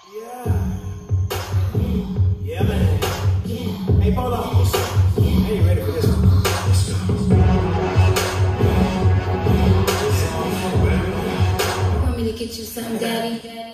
Yeah. Yeah, man. Hey, Polo. Hey, you ready for this one? Let's go. Want me to get you something, Daddy?